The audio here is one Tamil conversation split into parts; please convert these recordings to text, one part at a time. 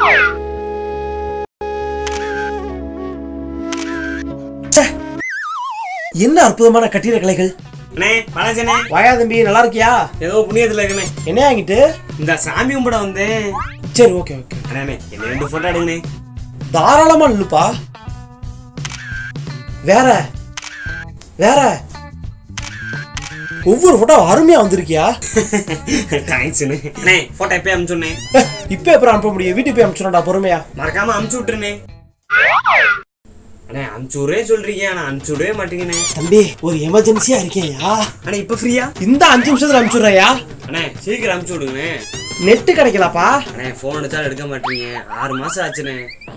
என்ன அற்புதமான கட்டிட கலைகள். அண்ணே பாலாஜனே வாயா தம்பி, நல்லா இருக்கியா? ஏதோ புண்ணியத்துல இருக்கனே. என்ன ஆகிட்டு? இந்த சாமி கும்பிட வந்தேன். சரி ஓகே ஓகே. அண்ணே என்ன 2 போட்டோ எடுங்கனே. தாராளமா இல்லப்பா. வேற வேற ஒவ்வொரு போட்டோ அருமையா வந்திருக்கியா? தேங்க்ஸ்ண்ணே. அண்ணே போட்டோ எப்போ அனுப்பிச்சுண்ணே? இப்போ எப்போ அனுப்ப முடியும்? வீட்டுக்கு போய் அனுப்பிச்சுடா பொறுமையா. மறக்காம அனுப்பிச்சு விட்டுருண்ணே. அண்ணே அனுப்பிச்சுடே சொல்றீங்க, ஆனா அனுப்பிச்சுடவே மாட்டீங்கண்ணே. தம்பி ஒரு எமர்ஜென்சியா இருக்கேயா? அண்ணே இப்போ ஃப்ரீயா? இந்த 5 நிமிஷத்துல அனுப்பிச்சுடுறியா? அண்ணே சீக்கிரம் அனுப்பிச்சு விடுங்கண்ணே. நெட்டு கிடைக்கலப்பா. அண்ணே ஃபோன் அடிச்சாலும் எடுக்க மாட்டீங்க. 6 மாசம் ஆச்சுண்ணே.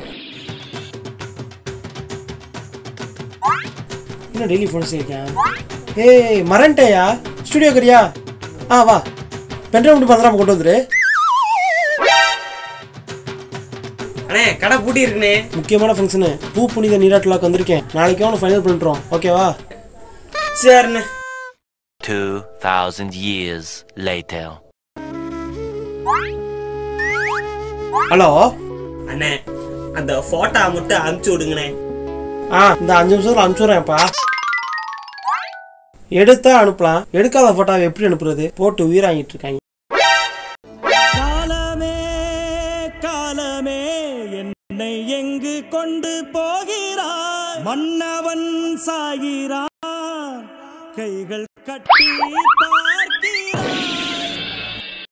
என்ன டெய்லி ஃபோன் செய்யிருக்கேன்? ஏய் மறந்துட்டேயா? ஸ்டுடியோ கரியா? வா பென்ட்ரைவ் மட்டும் பத்திரமா கொண்டு வந்துரு. அண்ணே கடை பூட்டி இருக்குண்ணே. முக்கியமான ஃபங்க்ஷனு பூ புனித நீராட்டலாக்கு வந்திருக்கேன். நாளைக்கு அவனை ஃபைனல் பண்ணிட்டுறோம். ஓகேவா? சரிண்ணே. 2000 years later. ஹலோ அண்ணே அந்த போட்டோ மட்டும் அனுப்பிச்சு விடுங்கண்ணே. இந்த 5 நிமிஷத்துல அனுப்பிச்சுடுறேன்ப்பா. எடுத்தா அனுப்பலாம், எடுக்காத போட்டோவை எப்படி அனுப்புறது? போட்டு உயிராங்கிட்டு இருக்காங்க. காலமே காலமே என்னை எங்கு கொண்டு போகிறாய்? மன்னவன் சாகிறான், கைகள் கட்டி பார்க்கிறான்.